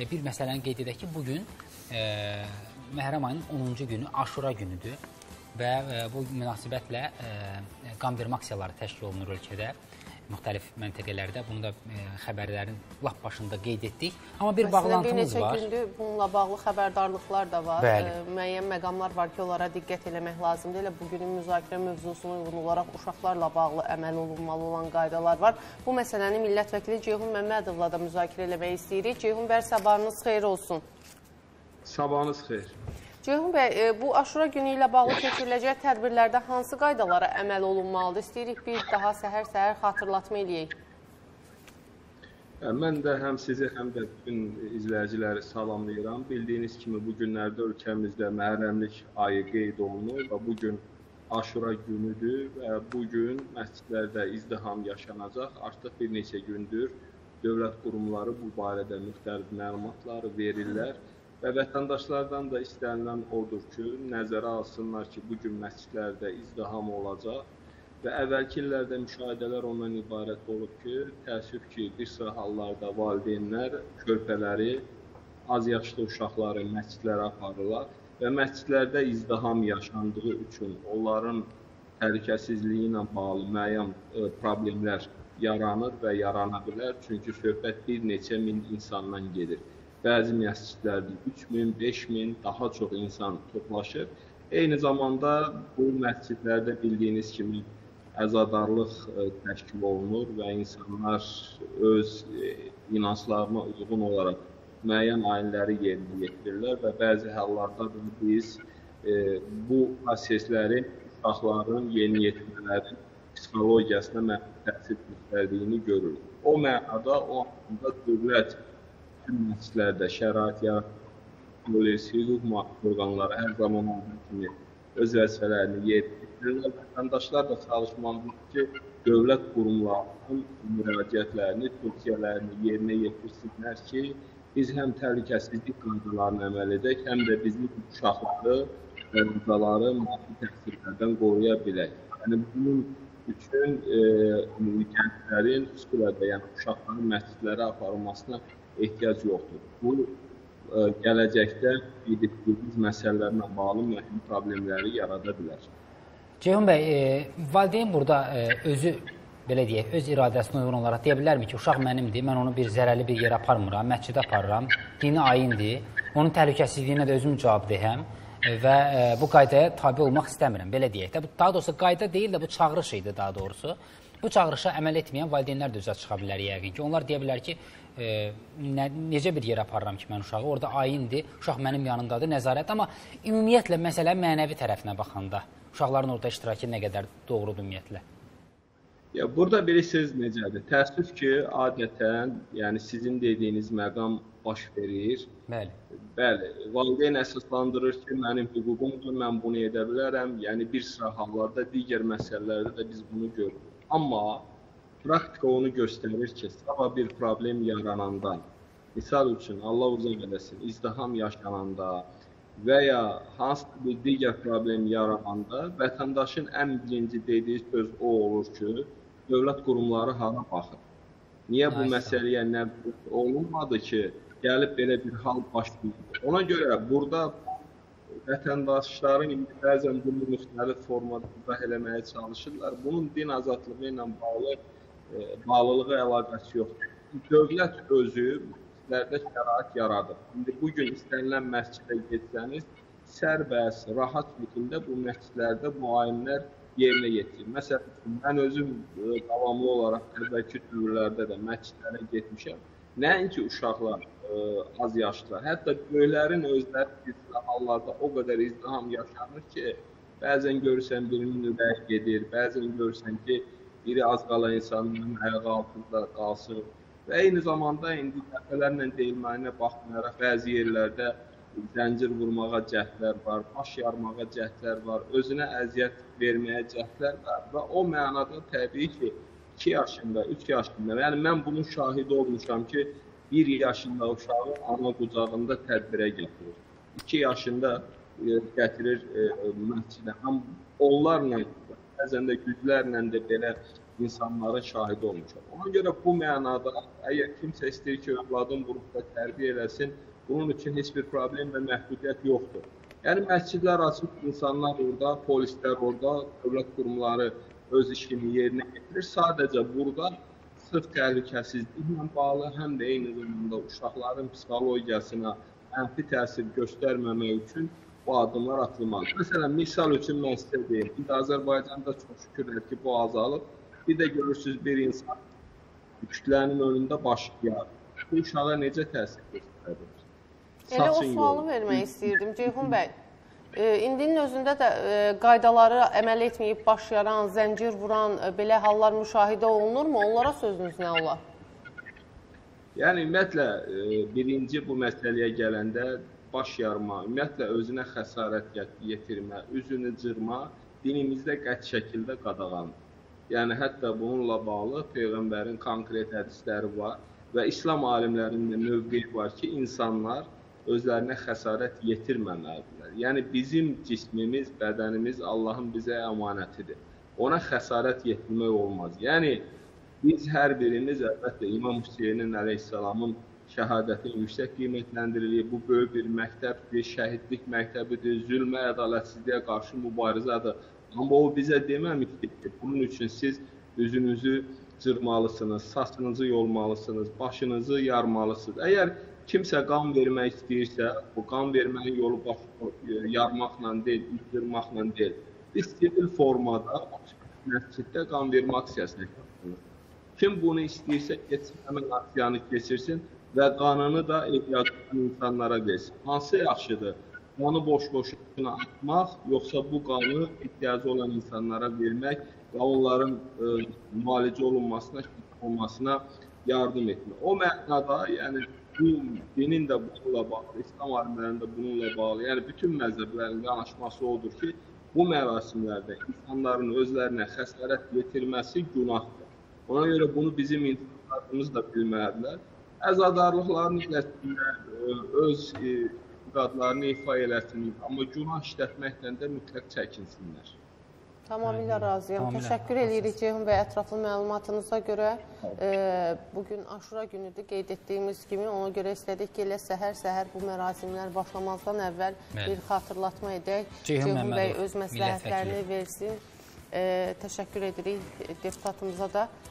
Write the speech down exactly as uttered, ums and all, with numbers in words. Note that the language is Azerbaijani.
bir məsələni qeyd edək ki, bugün Məhərrəm ayının onuncu günü Aşura günüdür və bu münasibətlə qanvermə aksiyaları təşkil olunur ölkədə, müxtəlif məntəqələrdə. Bunu da xəbərlərin lap başında qeyd etdik. Amma bir bağlantımız var. Bir neçə gündür bununla bağlı xəbərdarlıqlar da var. Bəli. Müəyyən məqamlar var ki, onlara diqqət eləmək lazımdır. Elə bugünün müzakirə mövzusuna uyğun olaraq uşaqlarla bağlı əməl olunmalı olan qaydalar var. Bu məsələni millət vəkili Ceyhun Məmmədovla da müzakirə eləmək istəyirik. Ceyhun bəy, sabahınız xeyir olsun. Sabahınız xeyir. Ceyhun bəy, bu Aşura günü ilə bağlı keçiriləcək tədbirlərdə hansı qaydalara əməl olunmalıdır? İstəyirik bir daha səhər-səhər xatırlatma eləyək. Mən də həm sizi, həm də bütün izləyiciləri salamlayıram. Bildiyiniz kimi bu günlərdə ölkəmizdə Məhərrəmlik ayı qeyd olunur və bugün Aşura günüdür və bugün məscidlərdə izdiham yaşanacaq. Artıq bir neçə gündür dövlət qurumları bu barədə müxtəlif məlumatları verirlər. Və vətəndaşlardan da istənilən odur ki, nəzərə alsınlar ki, bugün məscidlərdə izdiham olacaq və əvvəlki illərdə müşahidələr ondan ibarət olub ki, təəssüf ki, bir sıra hallarda valideynlər körpələri, az yaşlı uşaqları məscidlərə aparırlar və məscidlərdə izdiham yaşandığı üçün onların təhlükəsizliyi ilə bağlı müəyyən problemlər yaranır və yarana bilər, çünki söhbət bir neçə min insandan gedir. Bəzi məscidlərdə üç min, beş min, daha çox insan toplaşır. Eyni zamanda bu məscidlərdə bildiyiniz kimi əzadarlıq təşkil olunur və insanlar öz inanclarına uyğun olaraq müəyyən ayinləri yerinə yetirirlər və bəzi hallarda biz bu prosesləri uşaqların yeni yetmələri psixologiyasına mənfi təsir göstərdiyini görürük. O mənada, o anda dövlət bütün məscidlərdə şərait yaratır, polis, hüquq mühafizə orqanları hər zaman olduğu kimi öz vəzifələrini yerinə yetirirlər. Vətəndaşlar da çalışmalıdır ki, dövlət qurumlarının müraciətlərini, tövsiyələrini yerinə yetirsinlər ki, biz həm təhlükəsizlik qaydalarına əməl edək, həm də bizim uşaqları və rızaları maddi təsirlərdən qoruya bilək. Yəni, bunun üçün gənclərin, xüsusilə yəni uşaqların məscidlərə aparılmasına ehtiyac yoxdur. Bu, gələcəkdə bildiyimiz məsələlərlə bağlı mühüm problemləri yarada bilər. Ceyhun bəy, valideyn burada özü, belə deyək, öz iradəsinə uyğun olaraq deyə bilərmi ki, uşaq mənimdir, mən onu bir zərərli bir yerə aparmıram, məscidə aparıram, dini ayindir, onun təhlükəsizliyinə də özüm cavabdehəm və bu qaydaya tabi olmaq istəmirəm, belə deyək də. Daha doğrusu qayda deyil də, bu çağırış idi daha doğrusu. Bu çağırışa əməl etməyən valideynlər də üzə çıxa bilər yəqin ki. Onlar deyə bilər ki, necə bir yerə aparıram ki, mən uşağı, orada ayindir, uşaq mənim yanındadır, nəzarət. Amma ümumiyyətlə, məsələ mənəvi tərəfinə baxanda, uşaqların orada iştirakı nə qədər doğrudur ümumiyyətlə? Burada bilirsiniz necədir? Təəssüf ki, adətən, yəni sizin dediyiniz məqam baş verir. Bəli. Bəli, valideyn əsaslandırır ki, mənim hüququmdur, mən bunu edə bilərəm. Yəni, bir sıra hallarda, digər məsələlərdə də biz bunu görürük. Amma praktika onu göstərir ki, sabah bir problem yarananda, misal üçün, Allah uzaq eləsin, izdiham yaşananda və ya hansı bir digər problem yarananda vətəndaşın ən birinci dediyi söz o olur ki, dövlət qurumları hara baxır? Niyə bu məsələyə nə olunmadı ki, gəlib belə bir hal başlayır? Ona görə burada vətəndaşların indi bəzən bunu müxtəlif formada izah eləməyə çalışırlar. Bunun din azadlığı ilə bağlı bağlılığı əlaqəsi yoxdur. Dövlət özü məscidlərdə şərait yaradır. İndi bugün istənilən məscidə getsəniz, sərbəst, rahat şəkildə bu məscidlərdə bu ayinlər yerinə yetirir. Məsələn, mən özüm davamlı olaraq əvvəlki dövrlərdə də məscidlərə getmişəm. Nəinki uşaqlar az yaşlılar, hətta böyüklərin özləri bir hallarda o qədər izdiham yaşanır ki, bəzən görürsən birinin ürəyi gedir, bəzən görürsən ki, biri az qala insanların ayağı altında qalsın və eyni zamanda indi dəfələrlə deyilməyinə baxmayaraq bəzi yerlərdə zəncir vurmağa cəhdlər var, baş yarmağa cəhdlər var, özünə əziyyət verməyə cəhdlər var və o mənada təbii ki, iki yaşında, üç yaşında, yəni mən bunun şahidi olmuşam ki, bir yaşında uşağı ana qucağında tədbirə gətirir. iki yaşında gətirir məscidə. Onlarla, bəzən də güclərlə də belə insanların şahidi olmuşam. Ona görə bu mənada əgər kimsə istəyir ki, övladın qrupda tərbiyə eləsin, bunun üçün heç bir problem və məhdudiyyət yoxdur. Yəni, məscidlər açıq, insanlar orada, polislər orada, dövlət qurumları öz işini yerinə getirir. Sadəcə burada sırf təhlükəsizliklə bağlı, həm də eyni zamanda uşaqların psixologiyasına mənfi təsir göstərməmək üçün bu addımlar atılmalıdır. Məsələn, misal üçün mən sizə deyim, indi Azərbaycanda çox şükürlər ki, bu azalıb. Bir də görürsünüz, bir insan kütlənin önündə başlayar. Bu uşağa necə təsir göstərir? Elə o sualı vermək istəyirdim, Ceyhun bəy. E, indinin özündə də e, qaydaları əməl etməyib başlayan, zəncir vuran e, belə hallar müşahidə olunurmu? Onlara sözünüz nə olar? Yəni, ümumiyyətlə, e, birinci bu məsələyə gələndə baş yarma, ümumiyyətlə özünə xəsarət yetirmə, üzünü cırma dinimizdə qəti şəkildə qadağandır. Yəni, hətta bununla bağlı Peyğəmbərin konkret hədisləri var və İslam alimlərinin də mövqeyi var ki, insanlar özlərinə xəsarət yetirməməlidirlər. Yəni, bizim cismimiz, bədənimiz Allahın bizə əmanətidir. Ona xəsarət yetirmək olmaz. Yəni, biz hər birimiz, əlbəttə, İmam Hüseynin əleyhissalamın şəhadətini yüksək qiymətləndirilir. Bu, böyük bir məktəbdir, şəhidlik məktəbidir, zülmə, ədalətsizliyə qarşı mübarizədir. Amma o bizə deməmişdir ki, bunun üçün siz üzünüzü cırmalısınız, saçınızı yolmalısınız, başınızı yarmalısınız. Əgər kimsə qan vermək istəyirsə, bu qan vermənin yolu başı yarmaqla deyil, cırmaqla deyil. Biz sivil formada məsciddə qan vermə aksiyasına katılır. Kim bunu istəyirsə, geçsin, həmən aksiyanı keçirsin və qanını da ehtiyaclı insanlara versin. Hansı yaxşıdır? Qanı boş-boşuna atmaq, yoxsa bu qanı ihtiyacı olan insanlara vermək və onların e, müalicə olunmasına, olmasına yardım etmək. O mənada, yəni bu dinin də bununla bağlı, İslam alimlərinin də bununla bağlı, yəni bütün məzhəblərin yanaşması odur ki, bu mərasimlərdə insanların özlərinə xəsarət yetirməsi günahdır. Ona görə bunu bizim insanlarımız da bilməlidirlər. Əzadarlıqların üzəsində öz e, qadlarını ifa eləsinlər, amma günah işlətməklə də mütləq çəkinsinlər. Tamamilə razıyam. Tamamilə. Təşəkkür edirik Ceyhun bəy ətraflı məlumatınıza görə. E, bugün Aşura günüdür, qeyd etdiyimiz kimi. Ona görə istədik ki, elə səhər-səhər bu mərasimlər başlamazdan əvvəl Məli. bir xatırlatma edək. Ceyhun, Ceyhun bəy öz məsləhətlərini versin. E, təşəkkür edirik deputatımıza da.